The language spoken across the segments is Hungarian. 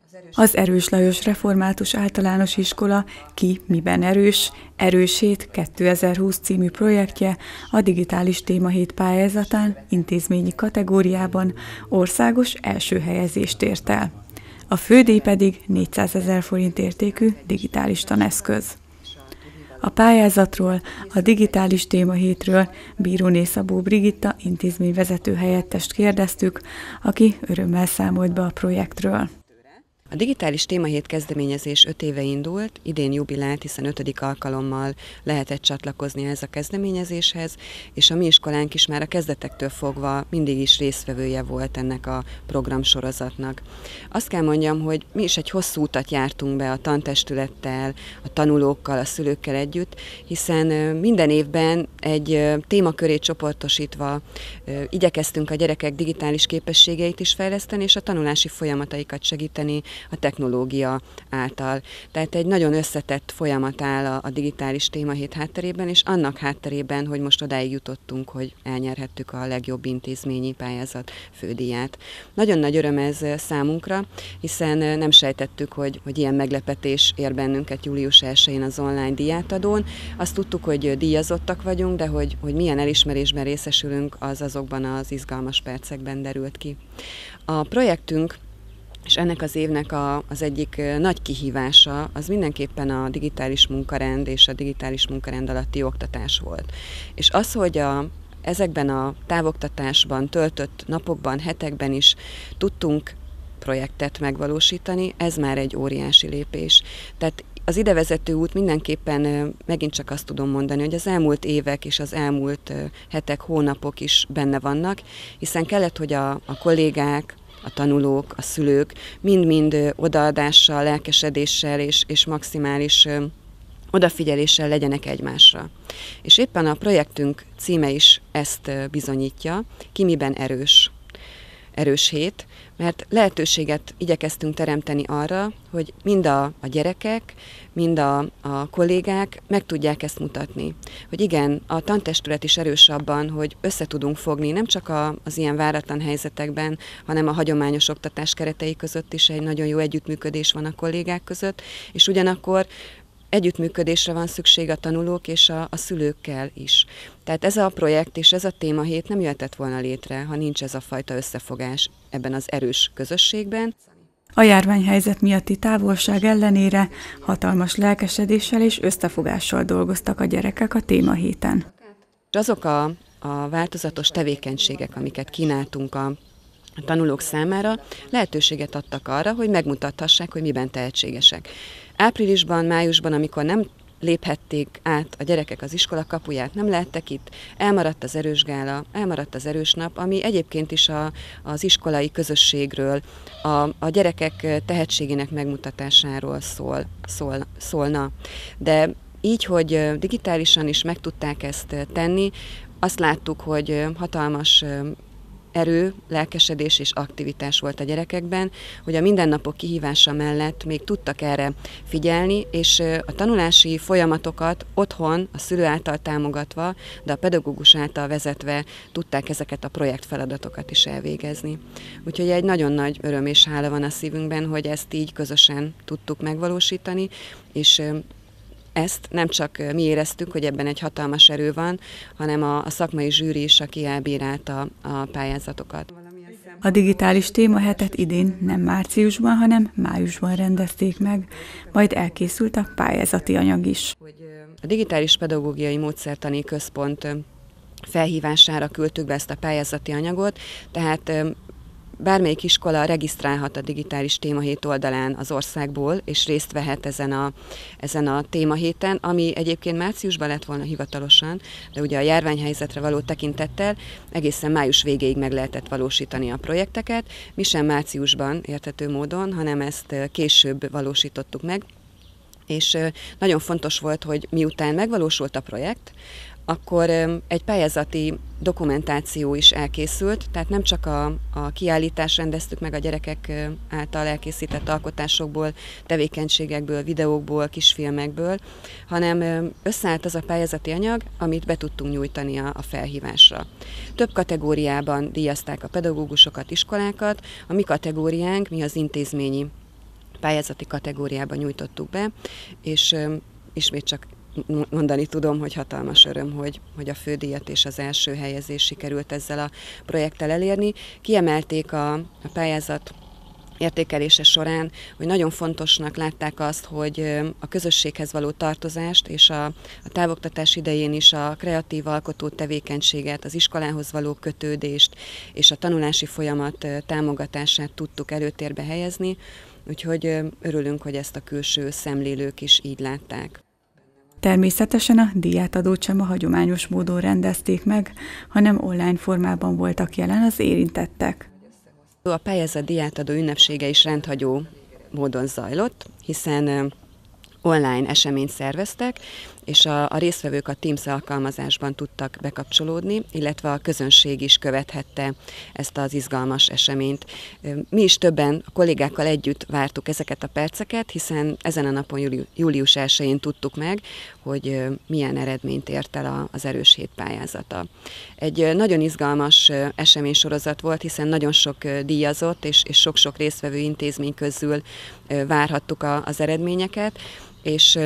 Az Erős Lajos Református Általános Iskola Ki miben erős? Erősét 2020 című projektje a digitális témahét pályázatán intézményi kategóriában országos első helyezést ért el. A fődíj pedig 400 000 forint értékű digitális taneszköz. A pályázatról, a digitális témahétről Bíróné Szabó Brigitta intézményvezető helyettest kérdeztük, aki örömmel számolt be a projektről. A digitális témahét kezdeményezés 5 éve indult, idén jubilált, hiszen 5. alkalommal lehetett csatlakozni ez a kezdeményezéshez, és a mi iskolánk is már a kezdetektől fogva mindig is résztvevője volt ennek a programsorozatnak. Azt kell mondjam, hogy mi is egy hosszú utat jártunk be a tantestülettel, a tanulókkal, a szülőkkel együtt, hiszen minden évben egy témakörét csoportosítva igyekeztünk a gyerekek digitális képességeit is fejleszteni, és a tanulási folyamataikat segíteni a technológia által. Tehát egy nagyon összetett folyamat áll a digitális témahét hátterében, és annak hátterében, hogy most odáig jutottunk, hogy elnyerhettük a legjobb intézményi pályázat fődíját. Nagyon nagy öröm ez számunkra, hiszen nem sejtettük, hogy ilyen meglepetés ér bennünket július 1-én az online díjátadón. Azt tudtuk, hogy díjazottak vagyunk, de hogy milyen elismerésben részesülünk, az azokban az izgalmas percekben derült ki. A projektünk és ennek az évnek az egyik nagy kihívása az mindenképpen a digitális munkarend és a digitális munkarend alatti oktatás volt. És az, hogy ezekben a távoktatásban töltött napokban, hetekben is tudtunk projektet megvalósítani, ez már egy óriási lépés. Tehát az idevezető út mindenképpen megint csak azt tudom mondani, hogy az elmúlt évek és az elmúlt hetek, hónapok is benne vannak, hiszen kellett, hogy a kollégák, a tanulók, a szülők mind-mind odaadással, lelkesedéssel és maximális odafigyeléssel legyenek egymásra. És éppen a projektünk címe is ezt bizonyítja, Ki miben erős. Erős hét, mert lehetőséget igyekeztünk teremteni arra, hogy mind a gyerekek, mind a kollégák meg tudják ezt mutatni. Hogy igen, a tantestület is erős abban, hogy össze tudunk fogni, nem csak az ilyen váratlan helyzetekben, hanem a hagyományos oktatás keretei között is egy nagyon jó együttműködés van a kollégák között, és ugyanakkor együttműködésre van szükség a tanulók és a szülőkkel is. Tehát ez a projekt és ez a témahét nem jöhetett volna létre, ha nincs ez a fajta összefogás ebben az erős közösségben. A járványhelyzet miatti távolság ellenére hatalmas lelkesedéssel és összefogással dolgoztak a gyerekek a témahéten. Azok a változatos tevékenységek, amiket kínáltunk a tanulók számára, lehetőséget adtak arra, hogy megmutathassák, hogy miben tehetségesek. Áprilisban, májusban, amikor nem léphették át a gyerekek az iskola kapuját, nem lehettek itt, elmaradt az erős gála, elmaradt az erős nap, ami egyébként is az iskolai közösségről, a gyerekek tehetségének megmutatásáról szólna. De így, hogy digitálisan is meg tudták ezt tenni, azt láttuk, hogy hatalmas erő, lelkesedés és aktivitás volt a gyerekekben, hogy a mindennapok kihívása mellett még tudtak erre figyelni, és a tanulási folyamatokat otthon, a szülő által támogatva, de a pedagógus által vezetve tudták ezeket a projektfeladatokat is elvégezni. Úgyhogy egy nagyon nagy öröm és hála van a szívünkben, hogy ezt így közösen tudtuk megvalósítani, és ezt nem csak mi éreztük, hogy ebben egy hatalmas erő van, hanem a szakmai zsűri is, aki elbírálta a pályázatokat. A digitális témahetet idén nem márciusban, hanem májusban rendezték meg, majd elkészült a pályázati anyag is. A Digitális Pedagógiai Módszertani Központ felhívására küldtük be ezt a pályázati anyagot, tehát bármelyik iskola regisztrálhat a digitális témahét oldalán az országból, és részt vehet ezen a témahéten, ami egyébként márciusban lett volna hivatalosan, de ugye a járványhelyzetre való tekintettel egészen május végéig meg lehetett valósítani a projekteket. Mi sem márciusban érthető módon, hanem ezt később valósítottuk meg. És nagyon fontos volt, hogy miután megvalósult a projekt, akkor egy pályázati dokumentáció is elkészült, tehát nem csak a kiállítást rendeztük meg a gyerekek által elkészített alkotásokból, tevékenységekből, videókból, kisfilmekből, hanem összeállt az a pályázati anyag, amit be tudtunk nyújtani a felhívásra. Több kategóriában díjazták a pedagógusokat, iskolákat, a mi kategóriánk, mi az intézményi pályázati kategóriában nyújtottuk be, és ismét csak mondani tudom, hogy hatalmas öröm, hogy a fődíjat és az első helyezést sikerült ezzel a projekttel elérni. Kiemelték a pályázat értékelése során, hogy nagyon fontosnak látták azt, hogy a közösséghez való tartozást és a távoktatás idején is a kreatív alkotó tevékenységet, az iskolához való kötődést és a tanulási folyamat támogatását tudtuk előtérbe helyezni, úgyhogy örülünk, hogy ezt a külső szemlélők is így látták. Természetesen a díjátadót sem a hagyományos módon rendezték meg, hanem online formában voltak jelen az érintettek. A pályázat díjátadó ünnepsége is rendhagyó módon zajlott, hiszen online eseményt szerveztek, és a résztvevők a Teams alkalmazásban tudtak bekapcsolódni, illetve a közönség is követhette ezt az izgalmas eseményt. Mi is többen a kollégákkal együtt vártuk ezeket a perceket, hiszen ezen a napon, július 1-én tudtuk meg, hogy milyen eredményt ért el az Erős Hét pályázata. Egy nagyon izgalmas eseménysorozat volt, hiszen nagyon sok díjazott és sok-sok résztvevő intézmény közül várhattuk az eredményeket, és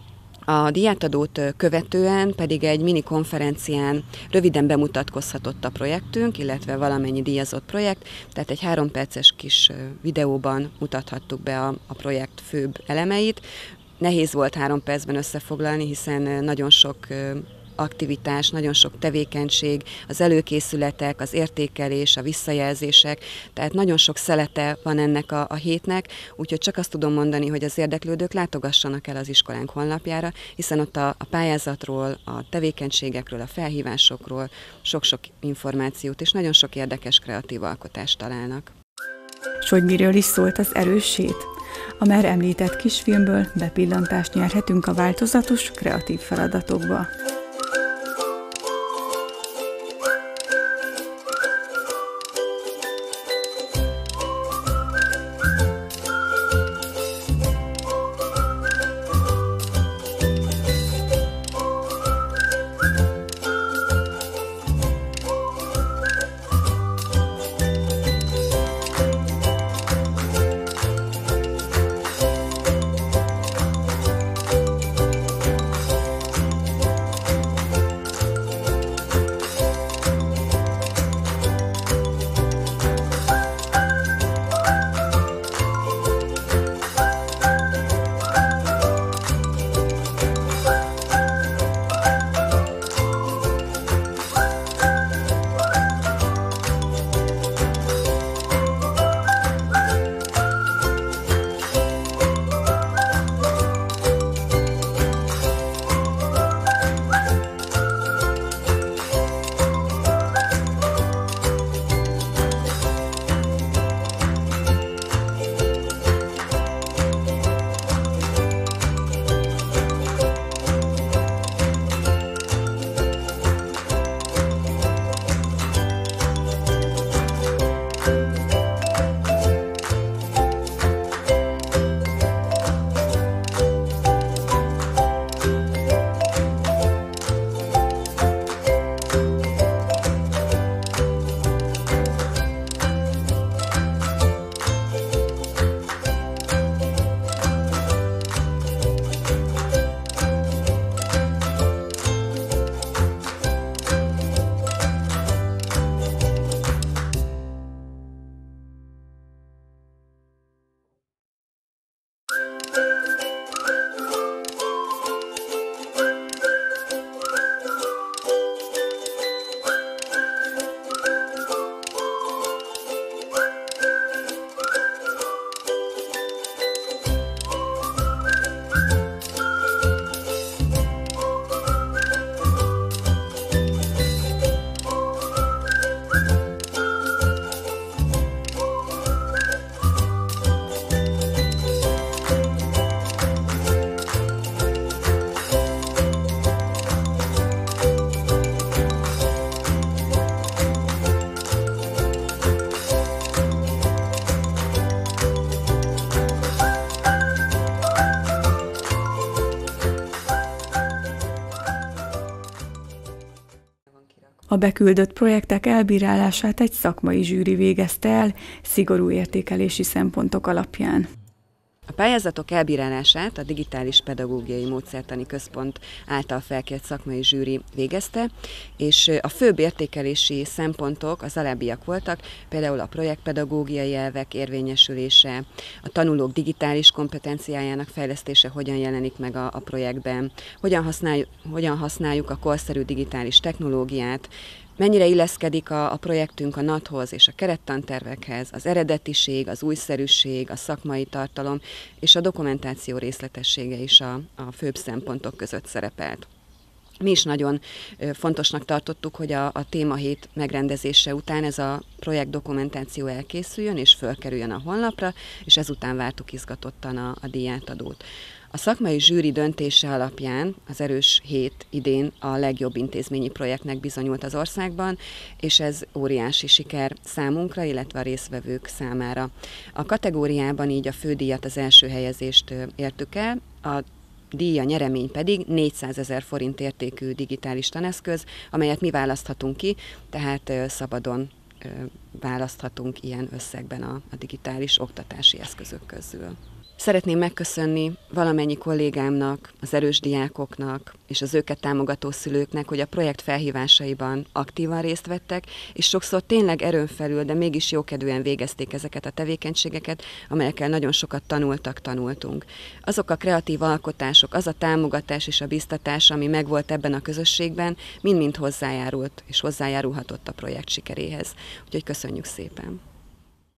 a díjátadót követően pedig egy mini konferencián röviden bemutatkozhatott a projektünk, illetve valamennyi díjazott projekt, tehát egy 3 perces kis videóban mutathattuk be a projekt főbb elemeit. Nehéz volt 3 percben összefoglalni, hiszen nagyon sok aktivitás, nagyon sok tevékenység, az előkészületek, az értékelés, a visszajelzések, tehát nagyon sok szelete van ennek a hétnek, úgyhogy csak azt tudom mondani, hogy az érdeklődők látogassanak el az iskolánk honlapjára, hiszen ott a pályázatról, a tevékenységekről, a felhívásokról sok-sok információt és nagyon sok érdekes kreatív alkotást találnak. S hogy miről is szólt az Erős Hét? A már említett kisfilmből bepillantást nyerhetünk a változatos, kreatív feladatokba. A beküldött projektek elbírálását egy szakmai zsűri végezte el, szigorú értékelési szempontok alapján. A pályázatok elbírálását a Digitális Pedagógiai Módszertani Központ által felkért szakmai zsűri végezte, és a főbb értékelési szempontok az alábbiak voltak, például a projektpedagógiai elvek érvényesülése, a tanulók digitális kompetenciájának fejlesztése hogyan jelenik meg a projektben, hogyan használjuk a korszerű digitális technológiát, mennyire illeszkedik a projektünk a NAT-hoz és a kerettantervekhez, az eredetiség, az újszerűség, a szakmai tartalom és a dokumentáció részletessége is a főbb szempontok között szerepelt. Mi is nagyon fontosnak tartottuk, hogy a témahét megrendezése után ez a projekt dokumentáció elkészüljön és fölkerüljön a honlapra, és ezután vártuk izgatottan a díjátadót. A szakmai zsűri döntése alapján az Erős Hét idén a legjobb intézményi projektnek bizonyult az országban, és ez óriási siker számunkra, illetve a résztvevők számára. A kategóriában így a fődíjat, az első helyezést értük el, a díj, a nyeremény pedig 400 000 forint értékű digitális taneszköz, amelyet mi választhatunk ki, tehát szabadon választhatunk ilyen összegben a digitális oktatási eszközök közül. Szeretném megköszönni valamennyi kollégámnak, az erős diákoknak és az őket támogató szülőknek, hogy a projekt felhívásaiban aktívan részt vettek, és sokszor tényleg erőn felül, de mégis jókedvűen végezték ezeket a tevékenységeket, amelyekkel nagyon sokat tanultunk. Azok a kreatív alkotások, az a támogatás és a biztatás, ami megvolt ebben a közösségben, mind-mind hozzájárult és hozzájárulhatott a projekt sikeréhez. Úgyhogy köszönjük szépen!